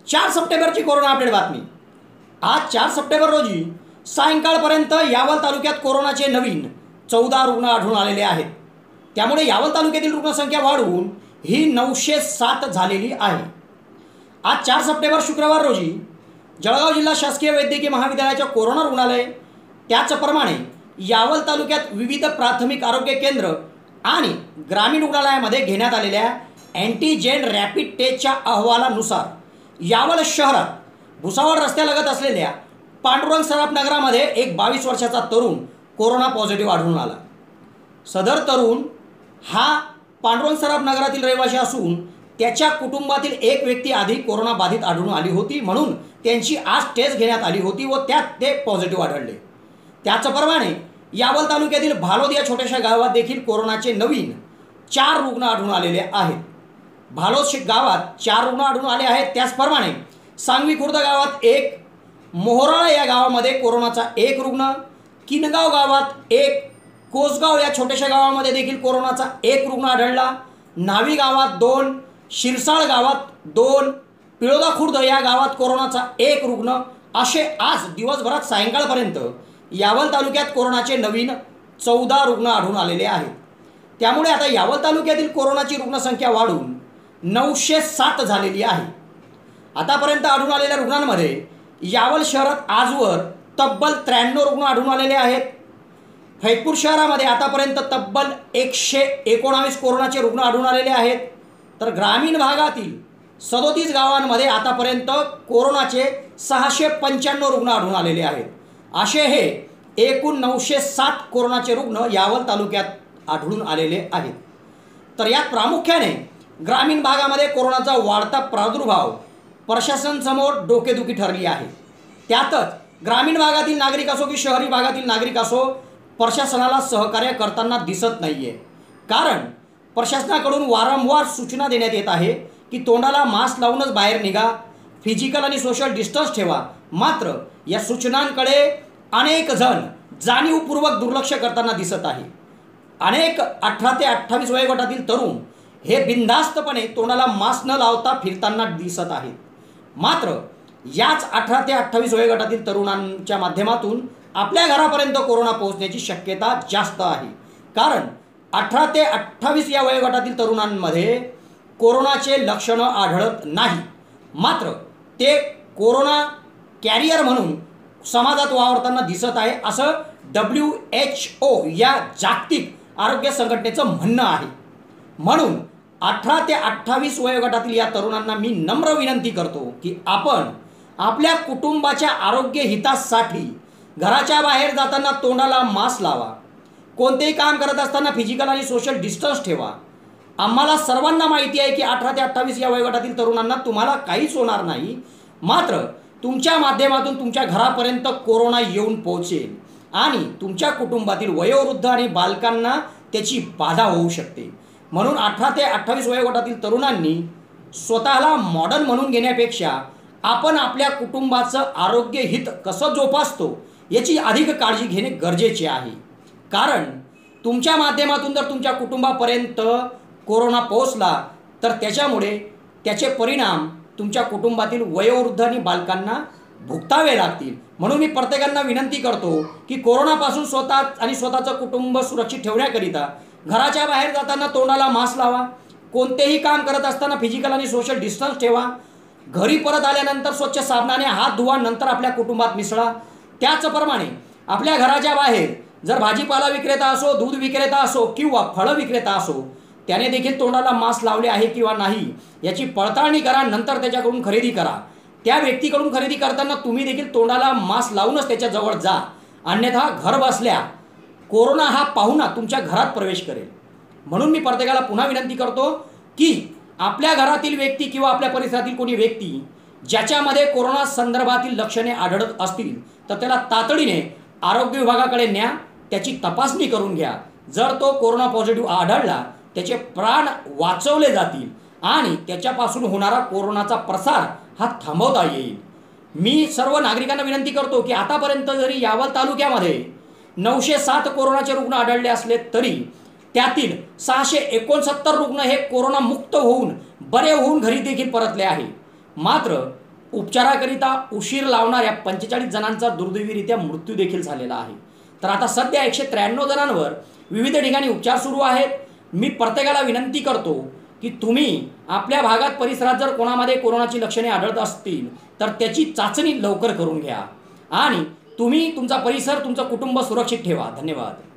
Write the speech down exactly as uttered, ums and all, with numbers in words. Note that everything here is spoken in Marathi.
चार सप्टेंबरची कोरोना अपडेट बातमी। आज चार सप्टेंबर रोजी सायंकाळपर्यंत यावल तालुक्यात कोरोनाचे नवीन चौदा रुग्ण आढळून आलेले आहेत। त्यामुळे यावल तालुक्यातील रुग्णसंख्या वाढून ही नऊशे सात झालेली आहे। आज चार सप्टेंबर शुक्रवार रोजी जळगाव जिल्हा शासकीय वैद्यकीय महाविद्यालयाच्या कोरोना रुग्णालय त्याचप्रमाणे यावल तालुक्यात विविध प्राथमिक आरोग्य केंद्र आणि ग्रामीण रुग्णालयामध्ये घेण्यात आलेल्या अँटीजेन रॅपिड टेस्टच्या अहवालानुसार यावल शहरात भुसावळ रस्त्यालगत असलेल्या पांडुरंग सराफ नगरामध्ये एक बावीस वर्षाचा तरुण कोरोना पॉझिटिव्ह आढळून आला। सदर तरुण हा पांडुरंग सराफ नगरातील रहिवासी असून त्याच्या कुटुंबातील एक व्यक्ती आधी कोरोना बाधित आढळून आली होती, म्हणून त्यांची आज टेस्ट घेण्यात आली होती व त्यात ते पॉझिटिव्ह आढळले। त्याचप्रमाणे यावल तालुक्यातील भालोद या छोट्याशा गावात देखील कोरोनाचे नवीन चार रुग्ण आढळून आलेले आहेत। भालोद गावात चार रुग्ण आढळून आले आहेत। त्याचप्रमाणे सांगवी खुर्द गावात एक, मोहोराळा या गावामध्ये कोरोनाचा एक रुग्ण, किनगाव गावात एक, कोसगाव या छोट्याशा गावामध्ये देखील कोरोनाचा एक रुग्ण आढळला, नावी गावात दोन, शिरसाळ गावात दोन, पिळोदा खुर्द या गावात कोरोनाचा एक रुग्ण असे आज दिवसभरात सायंकाळपर्यंत यावल तालुक्यात कोरोनाचे नवीन चौदा रुग्ण आढळून आलेले आहेत। त्यामुळे आता यावल तालुक्यातील कोरोनाची रुग्णसंख्या वाढून नऊशे सात झालेली आहे। आतापर्यंत आढळून आलेल्या रुग्णांमध्ये यावल शहरात आजवर तब्बल त्र्याण्णव रुग्ण आढळून आलेले आहेत। फैजपूर शहरामध्ये आतापर्यंत तब्बल एकशे एकोणावीस कोरोनाचे रुग्ण आढळून आलेले आहेत। तर ग्रामीण भागातील सदोतीस गावांमध्ये आतापर्यंत कोरोनाचे सहाशे पंच्याण्णव रुग्ण आढळून आलेले आहेत। असे हे एकूण नऊशे सात कोरोनाचे रुग्ण यावल तालुक्यात आढळून आलेले आहेत। तर यात प्रामुख्याने ग्रामीण भागामध्ये कोरोनाचा वाढता प्रादुर्भाव प्रशासनासमोर डोकेदुखी ठरली आहे। त्यातच ग्रामीण भागातील नागरिक असो की शहरी भागातील नागरिक असो प्रशासनाला सहकार्य करताना दिसत नाहीये। कारण प्रशासनाकडून वारंवार सूचना देण्यात येत आहे की तोंडाला मास्क लावूनच बाहेर निघा, फिजिकल आणि सोशल डिस्टन्स ठेवा, मात्र या सूचनांकडे अनेक जण जाणीवपूर्वक दुर्लक्ष करताना दिसत आहे। अनेक अठरा ते अठ्ठावीस वयोगटातील तरुण हे बिनधास्तपणे तोंडाला मास्क न लावता फिरताना दिसत आहेत। मात्र याच अठरा ते अठ्ठावीस वयोगटातील तरुणांच्या माध्यमातून आपल्या घरापर्यंत कोरोना पोहोचण्याची शक्यता जास्त आहे। कारण अठरा ते अठ्ठावीस या वयोगटातील तरुणांमध्ये कोरोनाचे लक्षणं आढळत नाही, मात्र ते कोरोना कॅरियर म्हणून समाजात वावरताना दिसत आहे, असं डब्ल्यू एच ओ या जागतिक आरोग्य संघटनेचं म्हणणं आहे। म्हणून अठरा ते अठ्ठावीस वयोगटातील या तरुणांना मी नम्र विनंती करतो की आपण आपल्या कुटुंबाच्या आरोग्य हितासाठी घराच्या बाहेर जाताना तोंडाला मास्क लावा, कोणतेही काम करत असताना फिजिकल आणि सोशल डिस्टन्स ठेवा। आम्हाला सर्वांना माहिती आहे की अठरा ते अठ्ठावीस या वयोगटातील तरुणांना तुम्हाला काहीच होणार नाही, मात्र तुमच्या माध्यमातून तुमच्या घरापर्यंत कोरोना येऊन पोहोचेल आणि तुमच्या कुटुंबातील वयोवृद्ध आणि बालकांना त्याची बाधा होऊ शकते। म्हणून अठरा ते अठ्ठावीस वयोगटातील तरुणांनी स्वतःला मॉडर्न म्हणून घेण्यापेक्षा आपण आपल्या कुटुंबाचं आरोग्य हित कसं जोपासतो याची अधिक काळजी घेणे गरजेचे आहे। कारण तुमच्या माध्यमातून जर तुमच्या कुटुंबापर्यंत कोरोना पोहोचला तर त्याच्यामुळे त्याचे परिणाम तुमच्या कुटुंबातील वयोवृद्ध आणि बालकांना भुगतावे लागतील। म्हणून मी प्रत्येकांना विनंती करतो की कोरोनापासून स्वतः आणि स्वतःचं कुटुंब सुरक्षित ठेवण्याकरिता घराच्या बाहेर जाताना तोंडाला मास्क लावा, कोणतेही काम करत असताना फिजिकल आणि सोशल डिस्टन्स ठेवा, घरी परत आल्यानंतर स्वच्छ साबणाने हात धुवा, नंतर आपल्या कुटुंबात मिसळा। त्याचप्रमाणे आपल्या घराच्या बाहेर जर भाजीपाला विक्रेता असो, दूध विक्रेता असो किंवा फळं विक्रेता असो, त्याने देखील तोंडाला मास्क लावले आहे किंवा नाही याची पडताळणी करा, नंतर त्याच्याकडून खरेदी करा। त्या व्यक्तीकडून खरेदी करताना तुम्ही देखील तोंडाला मास्क लावूनच त्याच्याजवळ जा, अन्यथा घर बसल्या कोरोना हा पाहुणा तुमच्या घरात प्रवेश करेल। म्हणून मी प्रत्येकाला पुन्हा विनंती करतो की आपल्या घरातील व्यक्ती किंवा आपल्या परिसरातील कोणी व्यक्ती ज्याच्यामध्ये कोरोना संदर्भातील लक्षणे आढळत असतील तर त्याला तातडीने आरोग्य विभागाकडे न्या, त्याची तपासणी करून घ्या। जर तो कोरोना पॉझिटिव्ह आढळला त्याचे प्राण वाचवले जातील आणि त्याच्यापासून होणारा कोरोनाचा प्रसार हा थांबवता येईल। मी सर्व नागरिकांना विनंती करतो की आतापर्यंत जरी यावल तालुक्यामध्ये नऊशे सात कोरोनाचे रुग्ण आढळले असले तरी त्यातील सहाशे एकोणसत्तर रुग्ण हे कोरोना मुक्त होऊन बरे होऊन घरी देखील परतले आहे। मात्र उपचाराकरिता उशीर लावणाऱ्या पंचेचाळीस जणांचा दुर्दैवीरित्या मृत्यू देखील झालेला आहे. तर आता सध्या एकशे त्र्याण्णव जणांवर विविध ठिकाणी उपचार सुरू आहेत. मी प्रत्येकाला विनंती करतो की तुम्ही आपल्या भागात परिसरात जर कोणामध्ये कोरोनाची लक्षणे आढळत असतील तर त्याची चाचणी लवकर करून घ्या आणि तुम्ही तुमचा परिसर तुमचं कुटुंब सुरक्षित ठेवा. धन्यवाद.